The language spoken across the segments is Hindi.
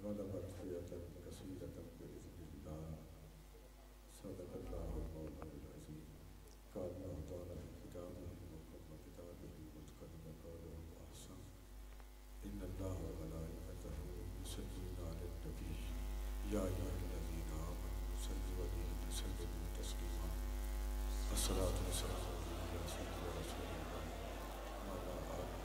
मग़फ़िरतन कसीरतन बिइज़्निल्लाह सदक़ल्लाहुल मौलाना अज़ीम क़ाल अल्लाहु तआला फ़ी किताबिहिल मुहकम किताबिहिल मुतक़न क़ौलुहु अहसन इन्नल्लाहा व मलाइकतहु युसल्लूना अलन नबी या अय्युहल्लज़ीना आमनू सल्लु अलैहि व सल्लिमू तस्लीमा अस्सलातु वस्सलामु अला सय्यिदि रसूलिल्लाह व अला आलिहि।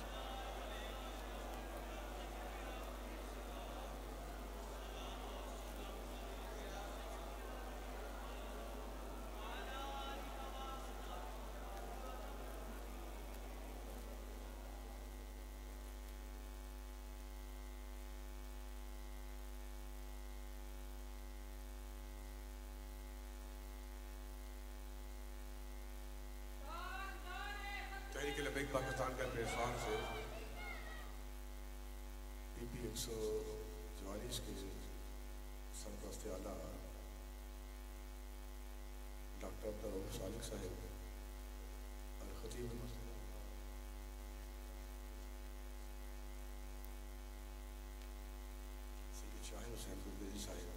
तहरीक लबैक पाकिस्तान के प्लेटफॉर्म से PP 144 के सरपरस्त आला डॉक्टर अब्दुल सालिक साहब और खतीब सैयद शाहिद हुसैन गुलबेजी साहब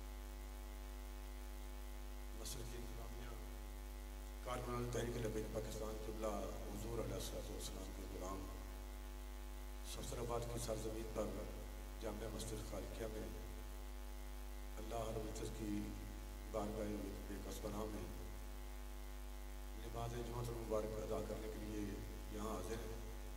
मस्जिद की इंतजामिया कारकुनान तहरीक लबैक पाकिस्तान क़िबला हुज़ूर अलैहिस्सलाम के गुलाम सफदराबाद की सरज़मीन पर जामिया मस्जिद खालिकिया में अल्लाह रब्बुल इज़्ज़त की बारगाह बेकसपनाह में नमाज़ जुम्मतुल मुबारक अदा करने के लिए यहाँ हाज़िर हैं।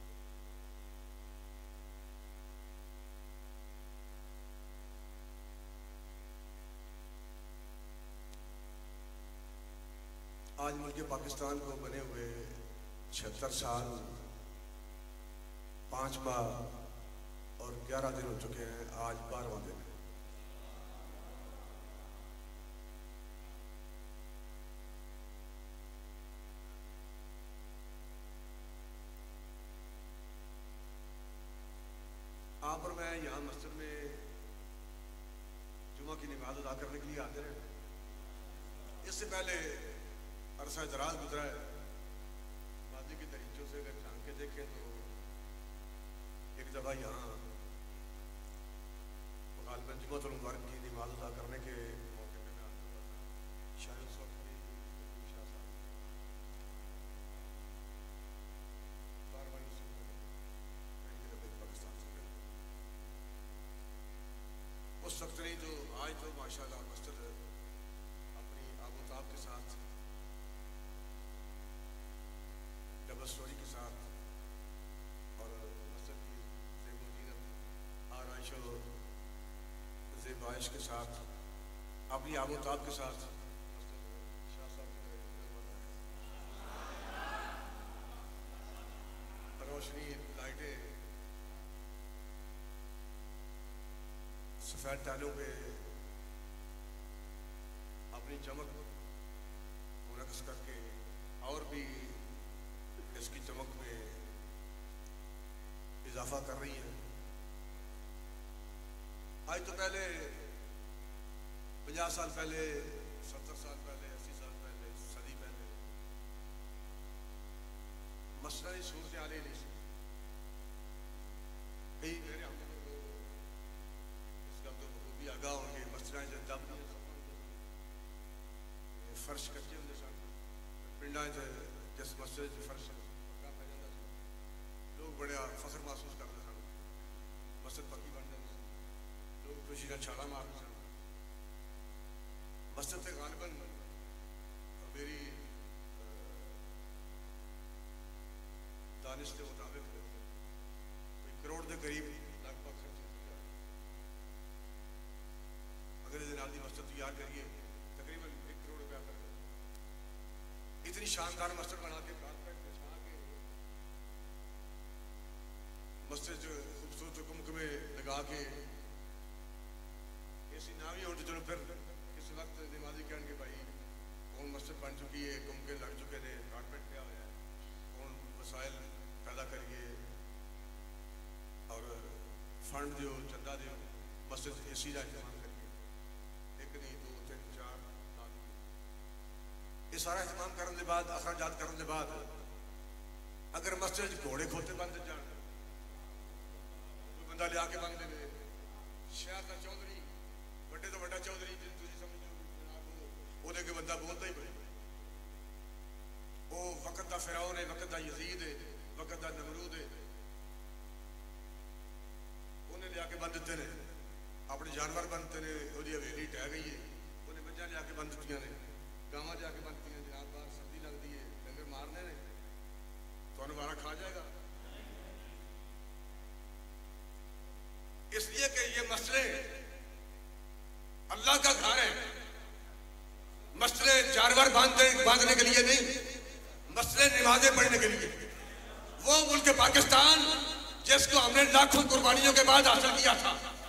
आज मुल्क पाकिस्तान को बने हुए 76 साल 5 माह और 11 दिन हो चुके हैं। आज 12वां दिन है। आप और मैं यहाँ मस्जिद में जुमा की नमाज अदा करने के लिए आते हैं। इससे पहले अरसा दराज गुजरा है। मादी के तरीक़ों से अगर झांक के देखें तो एक दफ़ा यहाँ गालिबन जुम्मतुल मुबारक की नमाज अदा करने के मौके पर मैं आता हुआ था। शायद उस वक्त भी शाह साहब पाकिस्तान से उस वक्त नहीं तो आज तो माशाअल्लाह मस्जिद अपनी आबोताब के साथ डबल स्टोरी के साथ और मस्जिद की ज़ेब-ओ-ज़ीनत आराइश और ज़ेबाइश के साथ अपनी आबोताब के साथ शाह साहब रोशनी लाइटें सफ़ेद टाइलों पे अपनी चमक मुनक्स करके और भी इसकी चमक में इजाफा कर रही है। आज तो पहले 50 साल पहले 70 साल पहले 80 साल पहले सदी पहले मसला सूरत हाल नहीं सी। कई मेरे हम इसका तो भी आगाह होंगे मसला जब फर्श कच्चे होंगे सन पिंडा जिस मस्जिद फर्श लोग बड़े फख्र महसूस करते सन। मस्जिद पक्की बन जाती सी, लोग खुशी का छाला मारते सन। मस्जिद से गालिबन मेरी दानिश के मुताबिक कोई करोड़ के करीब लगभग खर्च होगा। अगर इस दिन मस्जिद तैयार करिए तकरीबन 1 करोड़ रुपया कर इतनी शानदार मस्जिद बना के कारपेट बिछा के मस्जिद खूबसूरत कुमक में लगा के ऐसी ना भी हो तो चलो फिर इस वक्त नमाजी कहन के भाई कौन मस्जिद बन चुकी है, कुमके लग चुके थे, कारपेट क्या हुआ है, कौन वसाइल पैदा करिए और फंड दो चंदा दो मस्जिद एसी का इस्तेमाल करिए। 1 नहीं 2 3 4 ये सारा इस्तेमाल करने के बाद अखराजात करने के बाद अगर मस्जिद घोड़े खोते बंद जान कोई बंदा लिया के बंद दे शहर का चौधरी बड़े तो बड़ा चौधरी तुम समझो ओदे के बंदा बोलता ही कोई वो वक्त का फिरौन है वक्त का यजीद है वक्त का नमरूद है उन्हें लिया के बंद दिते ने अपने जानवर बनते ने ओदी हवेली टह गई है उन्हें मझां लिया के बंद दित्तियां ने गावां लिया के बंद दित्तियां जनाब बाहर सर्दी लगती है डंगर मारने ने तुहानूं वारा खा जाएगा इसलिए कि ये मसले अल्लाह का घर है मसले जानवर बांधने के लिए नहीं मसले नमाजें पढ़ने के लिए वो मुल्क पाकिस्तान जिसको हमने लाखों कुर्बानियों के बाद हासिल किया था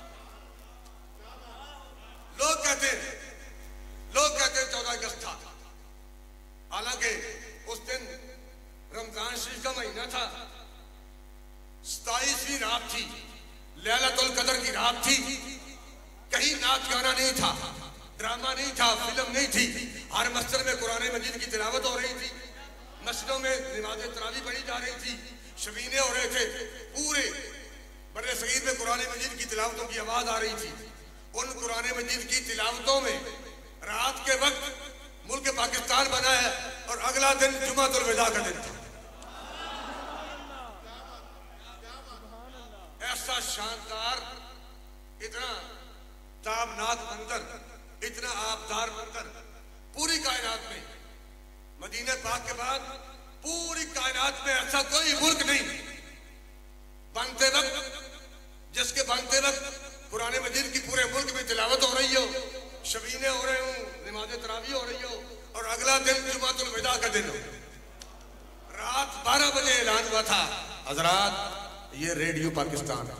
लोग कहते हैं 14 अगस्त था हालांकि उस दिन रमजान शरीफ का महीना था 27वीं रात थी लैलतुल कदर की रात थी कहीं नाच गाना नहीं था ड्रामा नहीं था फिल्म नहीं थी हर मस्जिद में कुरान मजीद की तिलावत हो रही थी मस्जिदों में नमाज तरावी पढ़ी जा रही थी शबीने हो रहे थे पूरे बड़े सगीर में कुरान मजीद की तिलावतों की आवाज आ रही थी उन कुरान मजीद की तिलावतों में रात के वक्त मुल्क पाकिस्तान बना है और अगला दिन जुमातुल विदा का दिन था ऐसा शानदार इतना ताबनाक मंजर इतना आबदार मंजर पूरी कायनात में मदीने पाक के बाद पूरी कायनात में ऐसा कोई मुल्क नहीं बनते वक्त जिसके बनते वक्त कुरान मजीद की पूरे मुल्क में तिलावत हो रही हो शबीने हो रहे हो नमाज तरावी हो रही हो और अगला दिन जुमातुल विदा का दिन हो रात 12 बजे ऐलान हुआ था हजरात ये रेडियो पाकिस्तान है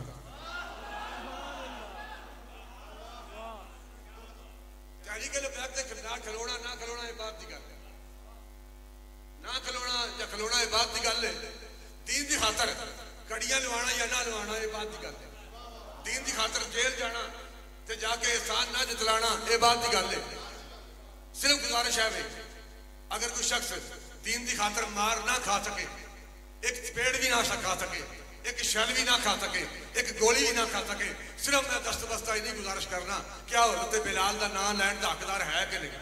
के लोग ना खिलौना ना खिलौना ये बात की गल है ना खिलौना या खिलौना ये बात की गल है दीन की खातर कड़ियां लवाना या ना लवाना ये बात की गल है दीन की खातर जेल जाना ते जाके एहसान ना जतलाना ये बात की गल है सिर्फ गुजारिश है अगर कोई शख्स दीन की खातर मार ना खा सके एक चपेड़ भी ना खा सके एक शैल भी ना खा सके एक गोली भी ना खा सके सिर्फ मैं दस्त बस्ता इतनी गुजारिश करना क्या हज़रत बिलाल का नाम लैन का हकदार है कि नहीं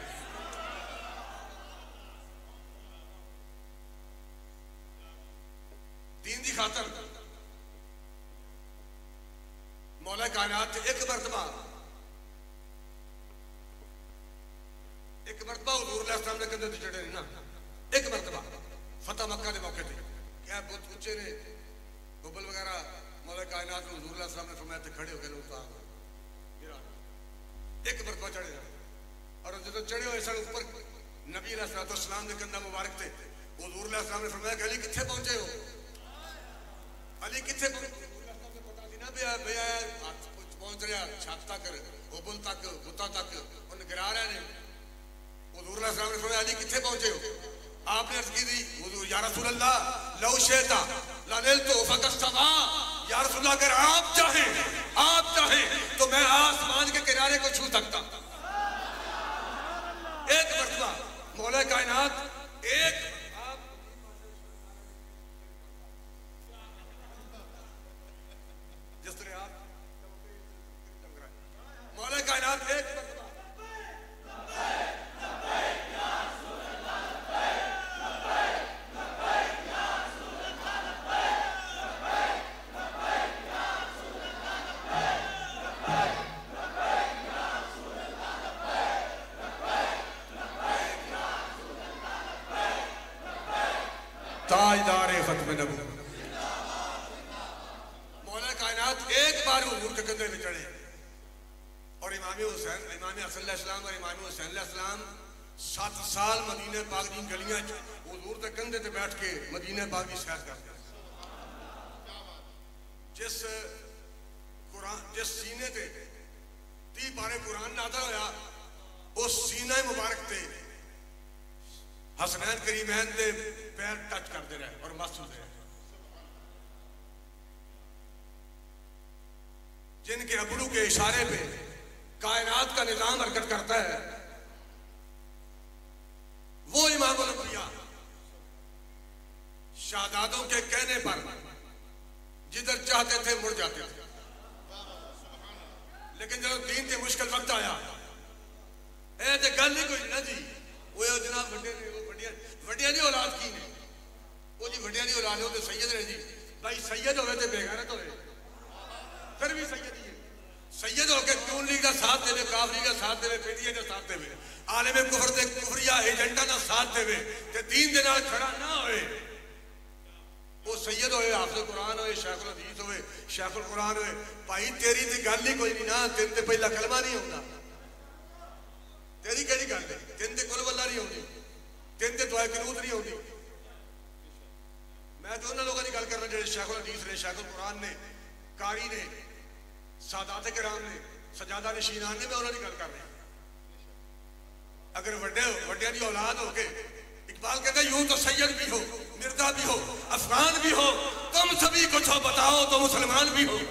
दीन की खातर मौला कायनात एक मरतबा हुजूर अलैहिस्सलाम ने कंधे ते चढ़े नहीं ना एक मरतबा फतेह मक्का के मौके पे क्या बहुत ऊंचे ने गुब्बल वगैरह मौला कायनात को हुजूर अलैहिस्सलाम ने फरमाया खड़े हो गए उतार एक मरतबा चढ़े और जो चढ़े हुए सन ऊपर नबी अलैहिस्सलाम के कंधा मुबारक थे हुजूर अलैहिस्सलाम ने फरमाया अली किथे पहुंचे हो अली किथे पता थी ना भैया पहुंच रहा छत तक गुब्बल तक बुता तक उन्हें गिरा रहे ने हुजूर अलैहिस्सलाम ने फरमाया अली किथे पहुंचे हो आपने अर्ज की थी हुजूर या रसूल अल्लाह लौ शैता लनलतु फकस्तमा या रसूल अल्लाह अगर आप चाहें तो मैं आसमान के किनारे को छू सकता एक मरतबा मौला कायनात एक जिस तरह आप मौला कायनात एक ताजदार खत्म नबूवत मौला कायनात एक बार हुजूर के कंधे पे चढ़े और इमाम हुसैन इमाम हसन अलैहिस्सलाम और इमाम हुसैन अलैहिस्सलाम 7 साल मदीने पाक दी गलियां हुजूर के कंधे ते बैठ के मदीने पाक की सैर करते जिस सीने ते 30 बारे कुरान नाज़िल होया उस सीने मुबारक ते हसनैन करीमैन दे पैर टच करते रहे और महसूस रहे जिनके अबरू के इशारे पे कायनात का निजाम हरकत करता है वो इमामुल अंबिया शाहजादों के कहने पर जिधर चाहते थे मुड़ जाते थे लेकिन जो दीन के मुश्किल वक्त आया ए ते गल ही कोई ना जी वो जनाब वड्डे ने वो वड्डियां दी औलाद की ने वो जी वड्डियां दी औलाद वो सैयद ने जी भाई सैयद होवे ते बेगैरत होवे फिर भी सैयद ही सैयद होकर नून लीग का साथ देवे काफरी का साथ देवे पीटीए का साथ देवे आलम कुफर दे कुफरिया एजेंटा का साथ देवे ते दीन दे नाल खड़ा ना होए वो सैयद होए हाफिज कुरान होए शेखुल हदीस होए शेखुल कुरान होए भाई तेरी ते गल ही कोई नहीं ना तेन ते पहला कलमा नहीं होंदा तेरी केड़ी गल है तेन ते कुल वल्ला नहीं होंदी तेन ते दुआ कनूत नहीं होंदी मैं तो उन्हां लोगों की गल करना जेडे शेखुल हदीस ने शेखुल कुरान ने कारी ने सादात किराम ने सजादा नशीनान ने मैं उन्होंने गल कर रहा अगर वड्डिया की औलाद हो के इकबाल कहता यूं तो सैयद भी हो मिर्जा भी हो अफगान भी हो तुम सभी कुछ हो बताओ तो मुसलमान भी हो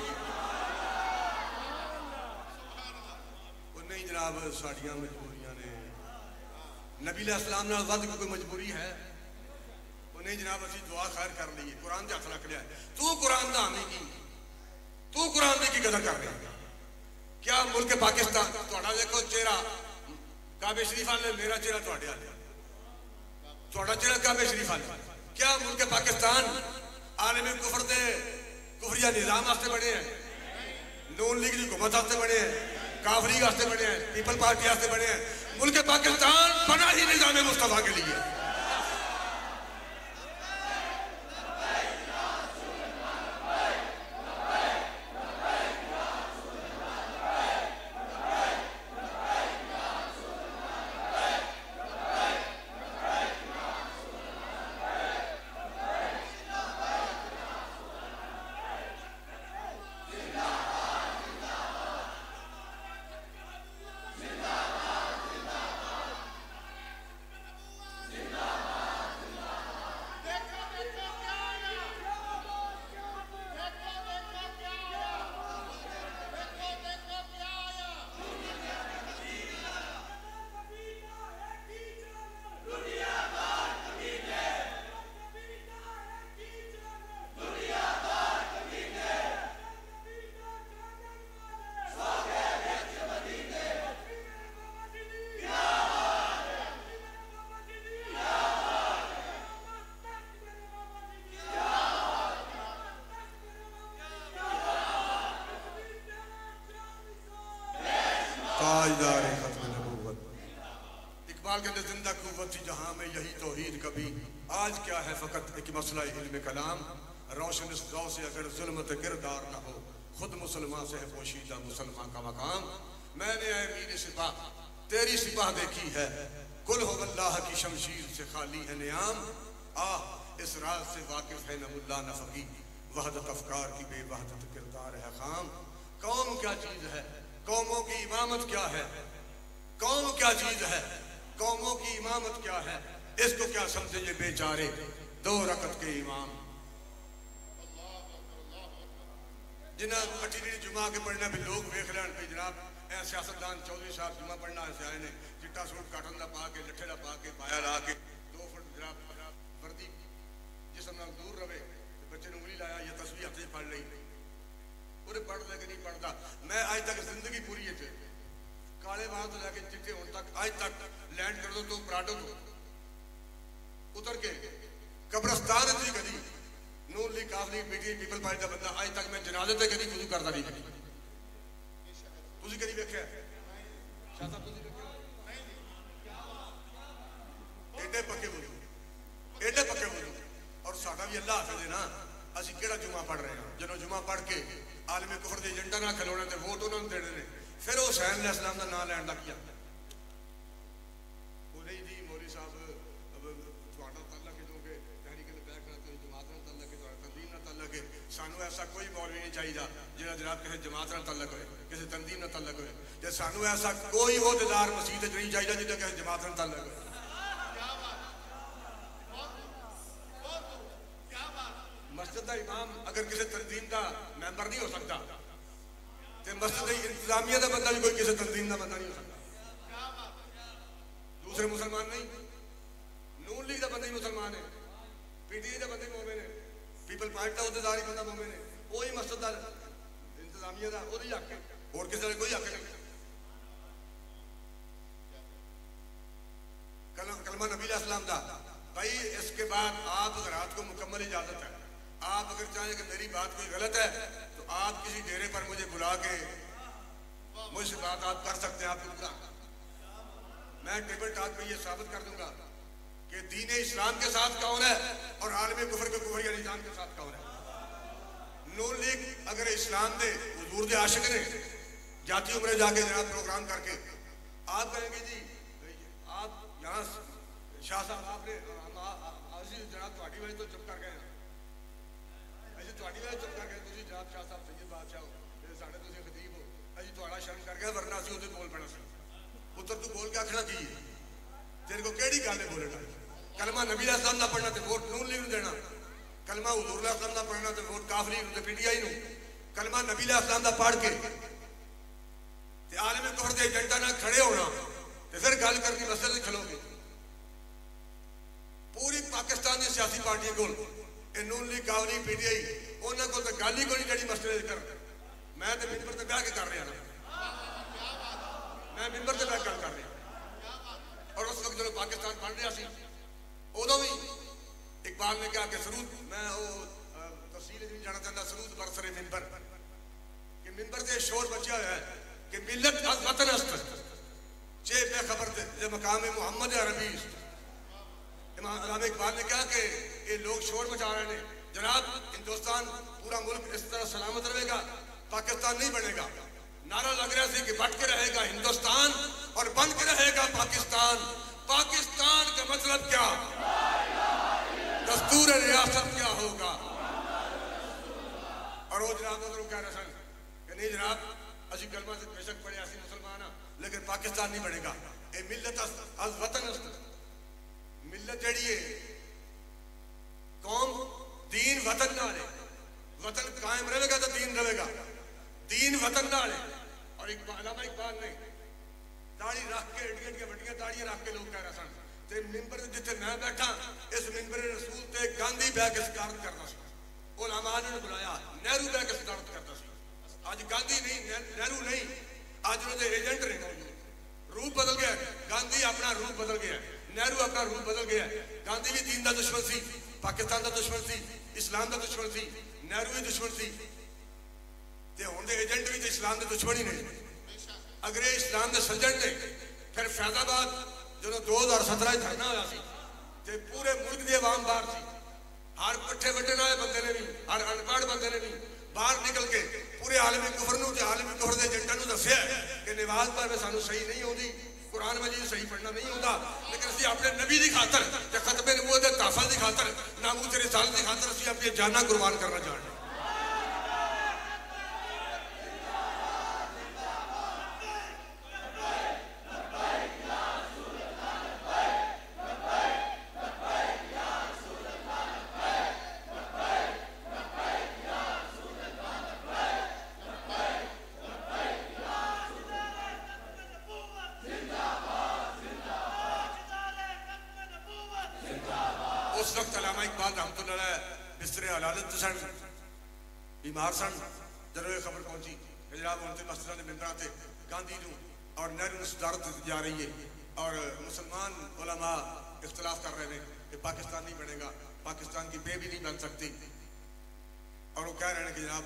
नहीं जनाब साड़ियां मजबूरियां ने नबी अलैहिस्सलाम नाल वध कोई मजबूरी है वो नहीं जनाब असी दुआ खैर कर लीए कुरान ते हथ रख लिया तू कुरान दा हामी की तू कुरान की कदर कर रहे क्या मुल्क पाकिस्तान थोड़ा देखो चेहरा काबे शरीफ वाले मेरा चेहरा थोड़े वाले थोड़ा चेहरा काबे शरीफ वाले क्या मुल्क पाकिस्तान आलम कुफर दे कुफरिया निजाम वास्ते बने हैं नून लीग की हुकूमत वास्ते बने हैं काफरी वास्ते बने हैं पीपल पार्टी वास्ते बने हैं मुल्क पाकिस्तान बना ही निजाम मुस्तफा के लिए इकबाल कहते जिंदा कुव्वत थी जहां में यही तौहीद कभी आज क्या है फकत एक मसला इल्म कलाम रोशन इस दौ से अगर जुल्मत किरदार न हो खुद मुसलमान से है पोशीदा मुसलमान का मकाम मैंने ऐ मीर सिपा तेरी सिपा देखी है कुल हो अल्लाह की शमशीर से खाली है नियाम आह इस राज से वाकिफ है न मुल्ला न फकीर वहदत अफकार की बेवहदत किरदार है खाम कौम क्या चीज है कौमों की इमामत क्या है कौम क्या चीज है कौमों की इमामत क्या है इसको क्या समझे ये बेचारे दो रकत के इमाम जिन्हें अठी जुमा के पढ़ना भी लोग वेख लैन भी जनाब ऐ सियासतदान चौधरी साहब जुमा पढ़ना ऐसे आए ने चिट्टा सूट काटन का पा के लट्ठे का पा के पाया ला के 2 फुट जनाब वर्दी जिसम नाल दूर रहे बच्चे ने उंगली लाया या तस्वीर हाथ पढ़ ली पूरे पढ़ ले कि नहीं पढ़ता मैं आज तक जिंदगी पूरी है काले बाल तो लैके चिट्टे होने तक आज तक लैंड कर दो तो पराठो तो उतर के कब्रस्तान थी कभी नून लीग काफली पीटीआई पीपल पार्टी का बंदा आज तक मैं जनाजे ते कभी कुछ करता नहीं तुझी कभी वेख्या एडे पक्के बोलो और साडा भी अल्लाह हाफिज है ना असी केड़ा जुमा पढ़ रहे हैं जो जुमा पढ़ के आलमी कुफर के एजेंडा ना खिलौने ते वोट उन्होंने देने ने फिर वो हुसैन अलैहिस्सलाम का नाम लैन का किया बोले जी मौलवी साहब तल्लक है दोगे तहरीक बैक जमात तल्लक है तंजीम तल्लक है सानू ऐसा कोई मौलवी नहीं चाहिए जो जनाब किसी जमात तल्लक हो किसी तंजीम तल्लक हो सानू ऐसा कोई ओहदेदार मसीत नहीं चाहिए जिन्हें किसी जमात तल्लक हो मस्जिद का इमाम अगर किसी तंजीम का मैंबर नहीं हो सकता तो मस्जिद इंतजामिया का बंदा भी कोई किसी तंजीम का बंदा नहीं हो सकता दूसरे मुसलमान नहीं नून लीग का बंदा ही मुसलमान है पीटीआई का बंदा ही मोमिन है पीपल पार्टी का ओहदेदार ही बंदा मोमिन है वही मस्जिद का इंतजामिया का वही हक है और किसी का कोई हक नहीं। कलमा नबी अलैहिस्सलाम दा भाई। इसके बाद आप हज़रात को मुकम्मल इजाजत है, आप अगर चाहें कि मेरी बात कोई गलत है तो आप किसी डेरे पर मुझे बुला के मुझसे बात आप कर सकते हैं। आप बुला, मैं टेबल टॉक पे ये साबित कर दूंगा कि दीन इस्लाम के साथ कौन है और आलम कुफर के कुफरिया निजाम के साथ कौन है। नून लीग अगर इस्लाम दे हुजूर दे आशिक ने जाती उम्र जाके जनाब प्रोग्राम करके आप कहेंगे जी आप यहाँ शाह साहब आपने जनाब थोड़ी वजह तो चुप कर गए अभी थोड़ी वजह चुप कर गए तुम जनाब शाह साहब सैयद बादशाह हो साढ़े तुम खतीब हो अभी थोड़ा शर्म कर गया वरना असं उसे बोल पैना पुत्र तू बोल के आखना की तेरे को केड़ी गल है बोलना। कलमा नबी अलैहिस्सलाम दा पढ़ना तो वोट नून लीग देना, कलमा हुजूर अलैहिस्सलाम दा पढ़ना तो वोट काफ लीग ते पीटीआई नूं। कलमा नबी अलैहिस्सलाम दा पढ़ के ते आलम कुफर दे एजेंटा नाल खड़े होना ते फिर गल करनी मसले खलोगे। पूरी पाकिस्तान दी सियासी पार्टियां कोल Noon League Qaf League PTI उन्हां कोल तां गल ही कोई नहीं मसले कर। मैं तो मिंबर ते बैठ के कर रहा ना, मैं मिंबर से बैठ गल कर रहा। और उस वक्त जो पाकिस्तान बन रहा सी उदों भी इकबाल ने कहा कि सरूद, मैं वो तफसील नहीं जाना चाहता, सरूद बरसरे मिंबर कि मिंबर से शोर बचा हुआ है कि मिल्लत अज वतन अस्त चे बेखबर जे मकाम मोहम्मद अरबी। इमाम इकबाल ने कहा कि ये लोग शोर मचा रहे हैं जनाब, हिंदुस्तान पूरा मुल्क इस तरह सलामत रहेगा, पाकिस्तान नहीं बनेगा। नारा लग रहा है कि बट के रहेगा हिंदुस्तान और बन के रहेगा पाकिस्तान। पाकिस्तान का मतलब क्या, दस्तूर रियासत क्या होगा। और वो जनाब उधर कह रहे कि नहीं जनाब असि कलमा से बेशक पढ़े असि मुसलमान हाँ लेकिन पाकिस्तान नहीं बनेगा। ये मिल्लत अज वतन मिल्लत जड़ी है कौम दीन वतन नाल है। वतन कायम रहेगा तो दीन रहेगा, दीन वतन नाल है। और इकबाल ने दाढ़ी रख के एडियां एडियां वड्डियां दाढ़ियां रख के लोग कह रहे सन ते मिंबर जिथे मैं बैठा इस मिंबर रसूल ते गांधी बह के सदारत करता सी। उलमा ने बुलाया, नेहरू बह के सदारत करता सी। अज गांधी नहीं, नेहरू नहीं, अज उहदे एजेंट ने मौजूद। रूप बदल गया, गांधी अपना रूप बदल गया, नेहरू अपना रूप बदल गया। गांधी भी दीन का दुश्मन सी, पाकिस्तान का दुश्मन सी, इस्लाम का दुश्मन सी, नेहरू भी दुश्मन सी ते हुण दे एजेंट भी तो इस्लाम के दुश्मन ही ने। अगर ये इस्लाम के सज्जन ने फिर फैजाबाद जो 2017 धरना होया सी ते पूरे मुल्क की आवाम बाहर सी, हर पट्ठे वड्डण वाले बंदे ने भी, हर अनपढ़ बंदे ने भी बाहर निकल के पूरे आलमी कुफर नूं ते आलमी कुफर के एजेंटां नूं दस्सिया कि नवाज भावें सानूं सही नहीं आउंदी, कुरान मजीद सही पढ़ना नहीं आता, लेकिन असीं अपने नबी की खातर ते खत्मे नबूवत दे तहफ़्फ़ुज़ की खातर नामूस रिसालत की खातर असीं अपनी जाना कुर्बान करना चाहते हैं। उस वक्त अल्लामा इकबाल रहमतुल्लाह बिस्तरे हलालत सन, बीमार सन, जब ये खबर पहुंची कि जनाब उनके मस्जिद के मिंबरां ते गांधी नूं और नेहरू नूं सदारत दी जा रही है और मुसलमान उलमा इख्तलाफ कर रहे हैं कि पाकिस्तान नहीं बनेगा, पाकिस्तान की बे भी नहीं बन सकती। और वो कह रहे हैं कि जनाब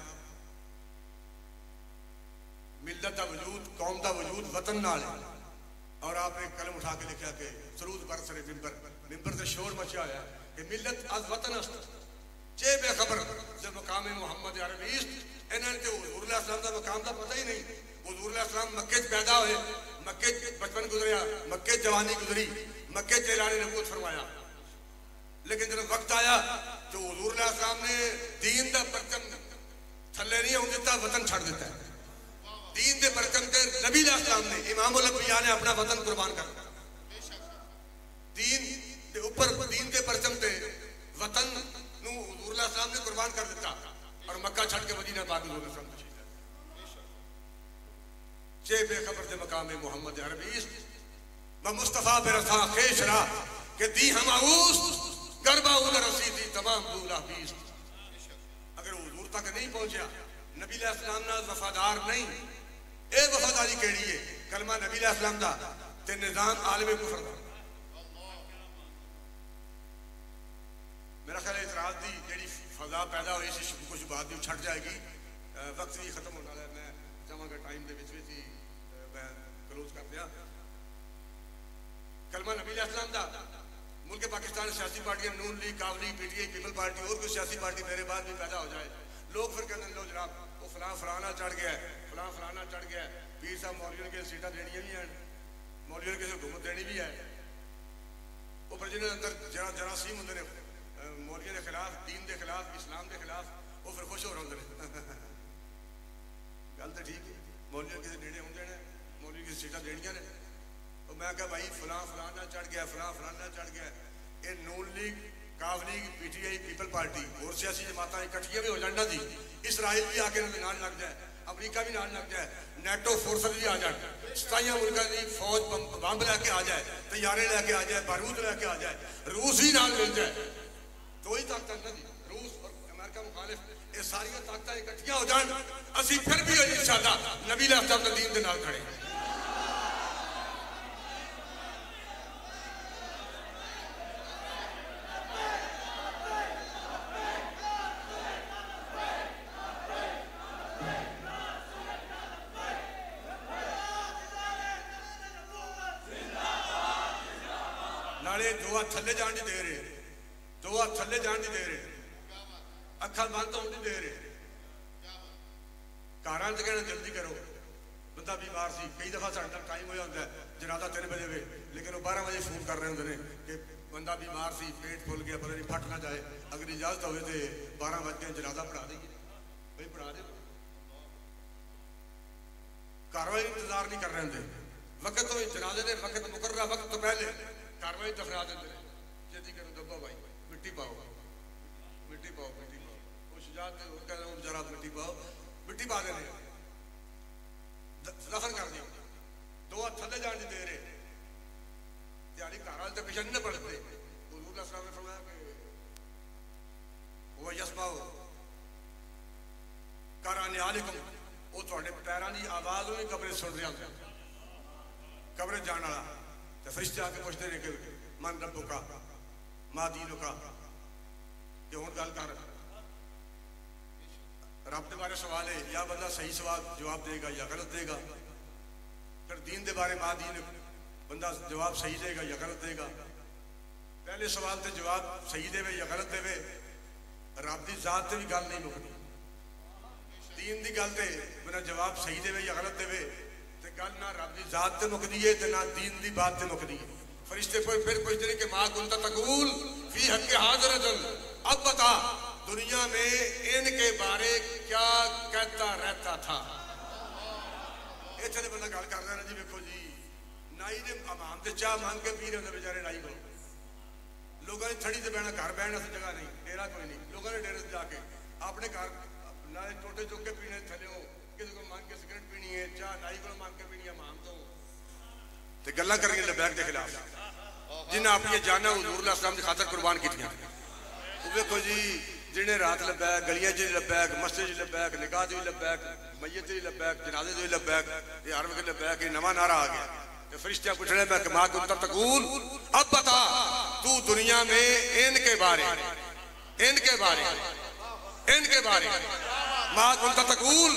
मिल्लत का वजूद, कौम का वजूद वतन नाल है। और आपने कलम उठा के लिखा कि सरूद बरसरे मिंबर, मिंबर से शोर मचा है कि मिल्लत अज वतन अस्त चे बेखबर जब मकाम मोहम्मद अरबीस्त। इन्होंने तो हुजूर अलैहिस्सलाम का मकाम का पता ही नहीं। हुजूर अलैहिस्सलाम मक्के पैदा हुए, मक्के बचपन गुजरिया, मक्के जवानी गुजरी, मक्के ऐलान नबूवत फरमाया, लेकिन जब वक्त आया तो हुजूर अलैहिस्सलाम ने दीन का परचम थले नहीं आउण दिता, वतन छड़ दिता है। दीन के परचम ते नबी अलैहिस्सलाम ने, इमामुल अंबिया ने अपना वतन कुर्बान कर दिया। दीन के ऊपर, दीन के परचम ते वतन नूं हुजूर अलैहिस्सलाम ने कुर्बान कर दिता और मक्का छड़ के मदीना पाक हुजूर अलैहिस्सलाम तशरीफ लाए। जे बेखबर दे मकाम मोहम्मद अरबीस्त व मुस्तफा बेरसा खेशरा के दी हम आऊस गरबा उधर रसीदी तमाम दूला बीस्त। अगर हुजूर तक नहीं पहुंचा, नबी अलैहिस्सलाम नाल वफादार नहीं ये वफादारी केड़ी है? कलमा नबी अलैहिस्सलाम दा ते निजाम आलम कुफर दा। मेरा ख्याल इतराज की जी फजा पैदा हुई सी कुछ बात भी छट जाएगी, वक्त भी खत्म होने वाला है। मैं चाहूँगा टाइम के ही मैं क्लोज कर दिया। कलमा नबी अलैहिस्सलाम दा मुल्क पाकिस्तान सियासी पार्टियां Noon League, Qaf League, PTI, People Party और कोई सियासी पार्टी मेरे बाद भी पैदा हो जाए, लोग फिर कहते लो जनाब वो फलां फलाना चढ़ गया है, फलां फलाना चढ़ गया है, पीर साहब मौलवियों के सीटा देनियां भी हैं, मौलवियों की हुकूमत देनी भी है। वो पर जिन्हें अंदर जरासीम होंगे ने मौलवियों के खिलाफ, दीन के खिलाफ, इस्लाम के खिलाफ, वो फिर खुश हो रहे होंगे। गल तो ठीक है, मौलवियों के नेड़े होंगे ने, मौलवी की सीटा देनियां ने। तो मैं क्या भाई फलां फलाना चढ़ गया, फलां फलाना चढ़ गया। ये Noon League, Qaf League, PTI, People Party और सियासी जमात इकट्ठियां भी हो जाना जी, इसराइल भी आके नाल लग जाए, अमरीका भी नाल लग जाए, नेटो फोर्सेस भी आ जाए, 27 मुल्कों की फौज बंब लैके आ जाए, तैयारे लैके आ जाए, बारूद लैके आ जाए, रूस ही नाल मिल जाए, तो ही ताकत ना जी। रूस और अमेरिका मुखालिफ ये सारिया ताकत इकट्ठियां हो जाए, असी फिर भी इंशाअल्लाह नबी अलैहिस्सलाम के दीन के नाल खड़े। दो हाथ थले जान नहीं दे रहे, दो हाथ थले जान नहीं दे रहे, अखा बंद होने नहीं दे रहे। घर तो कहना जल्दी करो, बंदा बीमार सी, कई दफा साਡਾ टाइम होया होंदा है जनाजा 3 बजे वे, लेकिन वो 12 बजे फोन कर रहे होंगे ने कि बंदा बीमार सी, पेट फुल गया, पता नहीं फट ना जाए, अगर इजाजत हो तो 12 बज के जनाजा पढ़ा देंगे। भाई पढ़ा दे, कार्रवाई इंतजार नहीं कर रहे होंगे, वक्त तो जनाजे ने वक्त मुकर्रर वक्त तो पहले कार्रवाई दफरा देंगे। जल्दी करो दब्बा भाई, मिट्टी पाओ, मिट्टी पाओ, मिट्टी पाओ, वो शुजात कह रहा हूँ जरा मिट्टी पाओ, मिट्टी पा देने, दफन कर दिया। दो हाथ थले जान नहीं दे रहे, दिहाड़ी घर वाले तो पिछड़ नहीं पड़ते। हुजूर सल्लल्लाहु अलैहि वसल्लम ने फरमाया कि वो यस्माओ कराने आलिकुम, वो थोड़े पैरों की आवाज भी कब्रे सुन रहे होंगे, कब्रे जाने वाला तो फरिश्ते आके पूछते हैं कि मन रब्बु का, मां दीनु का, कि हुण गल कर, रब के बारे सवाल है, या बंदा सही सवाल जवाब देगा या गलत देगा। फिर दीन के बारे मां दीन, बंदा जवाब सही देगा या गलत देगा। पहले सवाल से जवाब सही देवे या गलत देवे, रब की जात से भी गल नहीं मुकती। दीन की गल से बिना जवाब सही देवे या गलत देवे तो गल ना रब की जात से मुकती है, ना दीन की बात से मुकती है। फरिश्ते फिर पूछते हैं कि माँ कुंता तकूल फी हक हाज़िर, अब बता दुनिया में इनके बारे क्या कहता रहता था। इतने बंदा गल कर रहा है जी, देखो जी नाई ने अमाम से चाह मांग के पी रहे होंगे बेचारे नाई को, लोगों ने थड़ी से बहना, घर बहना से जगह नहीं, डेरा कोई नहीं, लोगों ने डेरे से जाके अपने घर नाले टोटे चुक के पीने थले हो, किसी को मांग के सिगरेट पीनी है, चाह नाई को मांग के पीनी है अमाम तो गल्लां करनी लबैक के खिलाफ, जिन्हें अपनी जाना हुजूर अलैहिस्सलाम की खातर कुर्बान की। देखो जी जिन्हें रात लबैक, गलियां च लबैक, मस्जिद च लबैक, निकाह च लबैक, मैयत च लबैक, जनाजे च लबैक, ये हर वक्त लबैक, ये नवा नारा आ गया। तो फरिश्ते पूछने मैं कि माँ कुंता तकूल, अब बता तू दुनिया में इनके बारे, इनके बारे, इनके बारे, माँ कुंता तकूल,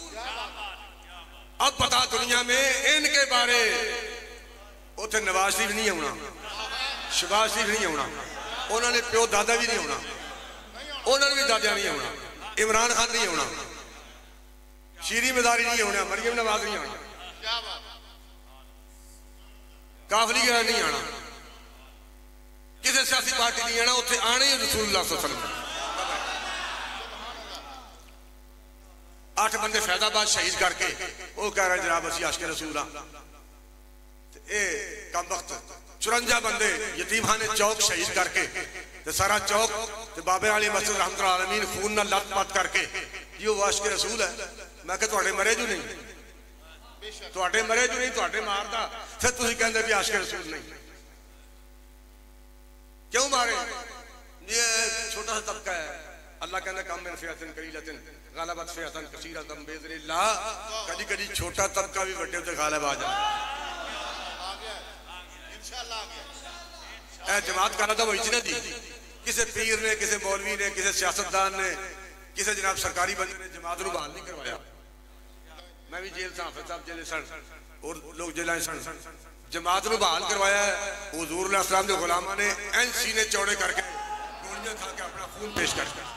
अब बता दुनिया में इनके बारे। उथे नवाज शरीफ नहीं आना, शहबाज शरीफ नहीं आना, उन्होंने प्यो दादा भी नहीं आना, उन्होंने भी दादा नहीं आना, इमरान खान नहीं आना, शीरी मदारी नहीं आना, मरियम नवाज नहीं आना, काफली नहीं आना, किसी सियासी पार्टी नहीं आना, उत्थे आने ही रसूलुल्लाह सल्लल्लाहु अलैहि वसल्लम। 8 बंदे फैजाबाद शहीद करके वो कह रहे जनाब असी आशिक रसूल हाँ। कम वक्त 54 बंदे यतीमखाने चौक शहीद करके ते सारा चौक ते बाबे वाली मस्जिद रहमतुल आलमीन खून नाल लत-पत करके जी वो आशिक रसूल है। मैं कहा तुहाडे मरे जू नहीं, तुहाडे मरे जू नहीं, तुहाडे मारदा, फिर तुसीं कहंदे भी आशिक रसूल नहीं। क्यों मारे? ये छोटा सा तबका है, अल्लाह कहंदा कम मिन फिअतिन कलीलतिन गालबत फ़िअतन कसीरतन बिइज़्निल्लाह। कभी कभी छोटा तबका भी बड़े ते गालिब आ जाए। इंशाअल्लाह जमात का तो वही ना जी, किसी पीर ने, किसी मौलवी ने, किसी सियासतदान ने, किसी जनाब सरकारी बंदे ने जमात को बहाल नहीं करवाया। मैं भी जेल से, हाफिज साहब जेल सन और लोग जेल सन, जमात को बहाल करवाया। हुजूर अलैहिस्सलाम के गुलामा ने एन सीने चौड़े करके गोलियां खा के अपना खून पेश कर दिया।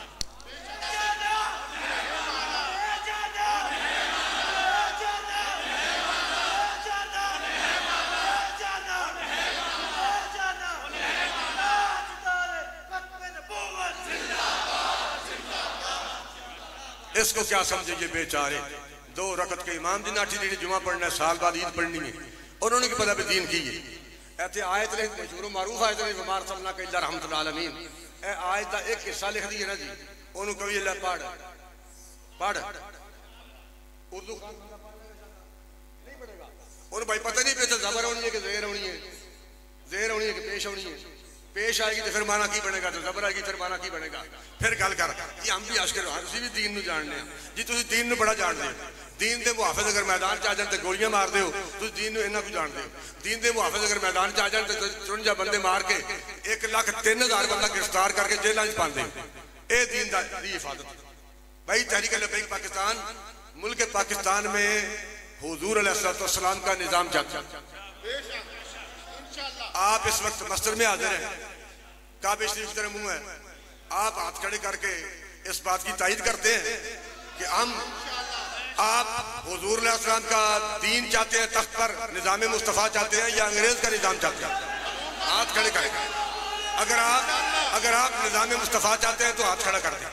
इसको क्या समझे ये बेचारे, 2 रकत के इमाम दी नाठी जी जुमा पढ़ना है, साल बाद ईद पढ़नी है, उन्होंने की पता भी दीन की है। ऐसे आयत ने मशहूर मारूफ आयत ने वमा अरसलनाका इल्ला रहमतल आलमीन, ए आयत का एक हिस्सा लिख दी है ना जी, उन्होंने कभी अल्लाह पढ़ पढ़ उर्दू नहीं पढ़ेगा, उन्हें भाई पता नहीं पे ज़बर होनी है कि ज़ेर होनी है, ज़ेर होनी है कि पेश होनी है, पेश आएगी तो फिर माना की बनेगा, तो ज़बर आएगी फिर माना की बनेगा। फिर गल कर कि हम भी अशकर तुसीं भी दीन नूं जानने जी, तुसीं दीन नूं बड़ा जानते हो। दीन दे मुहाफिज अगर मैदान च आ जान तो गोलियां मार दो, तुसीं दीन नूं इन्ना कुछ जानते हो। दीन दे मुहाफिज अगर मैदान च आ जान तो 54 बंदे मार के 1,03,000 बंदा गिरफ्तार करके जेलों च पाते। ये दीन दी हिफाजत भाई। तहरीक लब्बैक पाकिस्तान, मुल्क पाकिस्तान में हुजूर अलैहिस्सलाम का निज़ाम चलता है। आप इस वक्त मस्जिद में हाजिर हैं, काबे शरीफ की तरफ मुंह है, आप हाथ खड़े करके इस बात की तायद करते हैं कि हम आप हुजूर अलैहिस्सलाम का दीन चाहते हैं, तख्त पर निज़ाम मुस्तफ़ा चाहते हैं या अंग्रेज का निज़ाम चाहते हैं? हाथ खड़े करें। अगर आप निज़ाम मुस्तफ़ा चाहते हैं तो हाथ खड़ा कर दें।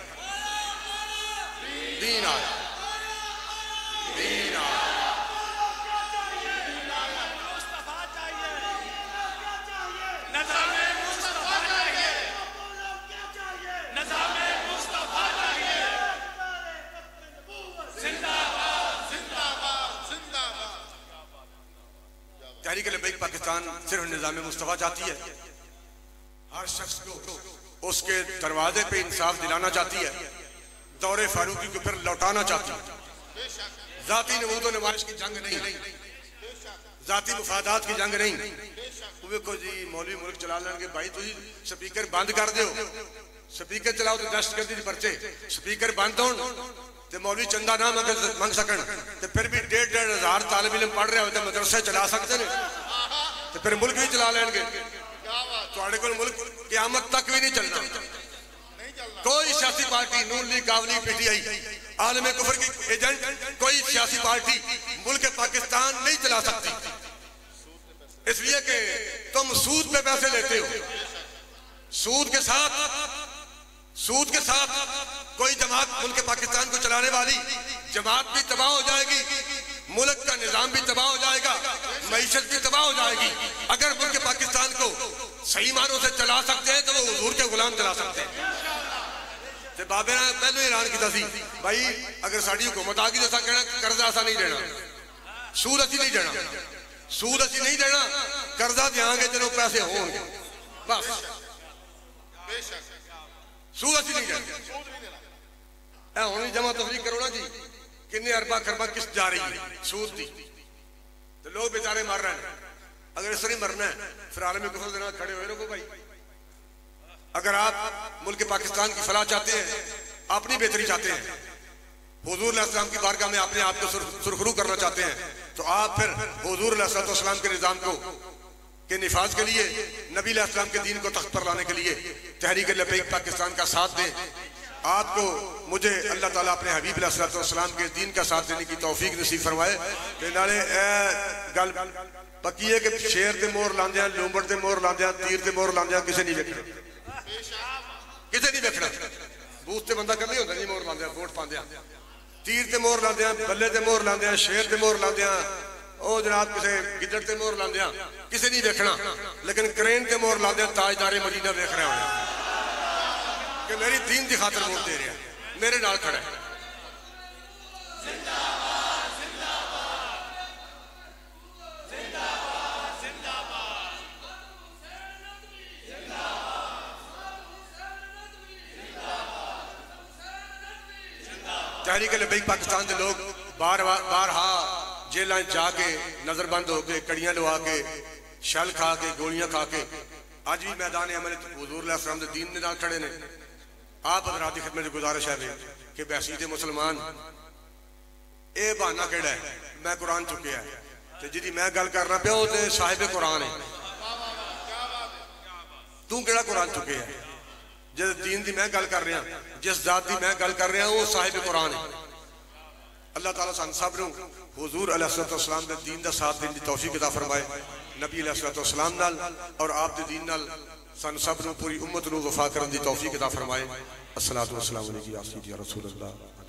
दीन आया, दीन आया। तहरीक लब्बैक पाकिस्तान सिर्फ निज़ाम मुस्तफ़ा चाहती है, हर शख्स को उसके दरवाजे पे इंसाफ दिलाना चाहती है, दौरे फारूकी को फिर लौटाना चाहती है। जाती नमूद और नुमाइश की जंग नहीं, जाती मुफादात की जंग नहीं। देखो जी मौलवी मुल्क चला लेंगे भाई, तुम स्पीकर बंद कर दो, स्पीकर चलाओ तो दहशतगर्दी के पर्चे, स्पीकर बंद हो तो मौलवी चंदा ना मंग सकन, तो फिर भी 1,500 हज़ार तालिब इल्म पढ़ रहे हो तो मदरसे चला सकते हैं, तो फिर मुल्क भी चला लेंगे। तुहाडे कोल मुल्क क़यामत तक भी नहीं चलना। कोई सियासी party, Noon league, Awam league, PTI, आलम कुफर की एजेंट, कोई सियासी पार्टी मुल्क पाकिस्तान नहीं चला सकती, इसलिए कि तुम सूद पे पैसे लेते हो। सूद के साथ कोई जमात मुल्क पाकिस्तान को चलाने वाली जमात भी तबाह हो जाएगी, मुल्क का निजाम भी तबाह हो जाएगा, मईशत भी तबाह हो जाएगी। अगर मुल्क पाकिस्तान को सही मानों से चला सकते हैं तो वो हुजूर के गुलाम चला सकते हैं। तो बाबे ने पहले ऐलान किया सी भाई अगर साड़ी हुकूमत आ गई तो कहना कर्जा असा नहीं देना, सूद असी नहीं देना, सूद असी नहीं देना, कर्जा देंगे जो पैसे होंगे, बस सूद असी नहीं देना। हुण जमा तफरीक करो ना जी, किन्ने अरबा खरबा किस जा रही है सूद की, तो लोग बेचारे मर रहे हैं। अगर इस तरह मरना है फिर आलमी कुफर के साथ खड़े हुए रहो भाई। अगर आप मुल्क पाकिस्तान की फलाह चाहते हैं, अपनी बेहतरी चाहते हैं, हुजूर अलैहिस्सलाम की बारगाह में अपने आप को सुरखरू करना चाहते हैं, तो आप फिर हुजूर अलैहिस्सलाम के निज़ाम को के निफाज के लिए, नबी अलैहिस्सलाम के दीन को तख्त पर लाने के लिए तहरीक लब्बैक पाकिस्तान का साथ दें। आपको मुझे अल्लाह ताला अपने हबीब अलैहिस्सलाम के दीन का साथ देने की तौफीक नसीब फरमाए। नाले गल पक्की है कि शेर ते मोहर लांदे, लूंबड़ ते मोहर लांदे, तीर ते मोहर लांदे किसी नहीं देखना, किसी नहीं देखना। बूथ ते बंदा कभी होता नहीं मोहर लांदे, वोट पांदे, तीर ते मोहर लांदे, बल्ले ते मोहर लांदे, शेर ते मोहर लांदे, ओ जनाब किसी गिद्दड़ ते मोहर लांदे, किसी नहीं देखना। लेकिन क्रेन ते मोहर लांदे ताजदारे मदीना देख रहे होने कि मेरी दीन की खातर वोट दे रहा, मेरे नाल खड़ा है। तारीख लबैक पाकिस्तान के लोग बार जेल जाके नजरबंद होके कड़ियां लवा के शल खा के गोलियां खा के अज भी मैदान अमल हुजूर अलैहिस्सलाम दे दीन दे नाल खड़े ने। आप हज़रात की खिदमत गुजारिश है कि बैसीते मुसलमान ये बहाना केड़ा है, मैं कुरान चुकिया है ते जिहदी मैं गल करना पिया वो ते साहिब कुरान है। तू केड़ा कुरान चुके है? जिस दीन की मैं गल कर रहा, जिस जात की मैं गल कर रहा वो साहिब कुरान है। अल्लाह ताला सन सब नूं हुजूर अलैहिस्सलाम के दीन का साथ देने की तौफीक अता फरमाए। नबी अलैहिस्सलाम नाल और आप दे दीन नाल सन सब नूं पूरी उम्मत नूं वफा करने की तौफीक अता फरमाए। अस्सलातु वस्सलामु अलैका या सय्यदी या रसूल अल्लाह।